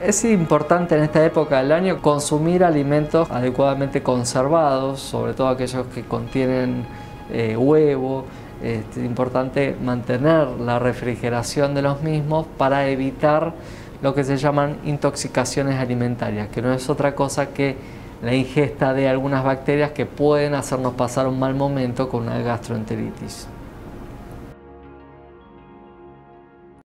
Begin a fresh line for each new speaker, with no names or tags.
Es importante en esta época del año consumir alimentos adecuadamente conservados, sobre todo aquellos que contienen huevo. Es importante mantener la refrigeración de los mismos para evitar lo que se llaman intoxicaciones alimentarias, que no es otra cosa que la ingesta de algunas bacterias que pueden hacernos pasar un mal momento con una gastroenteritis.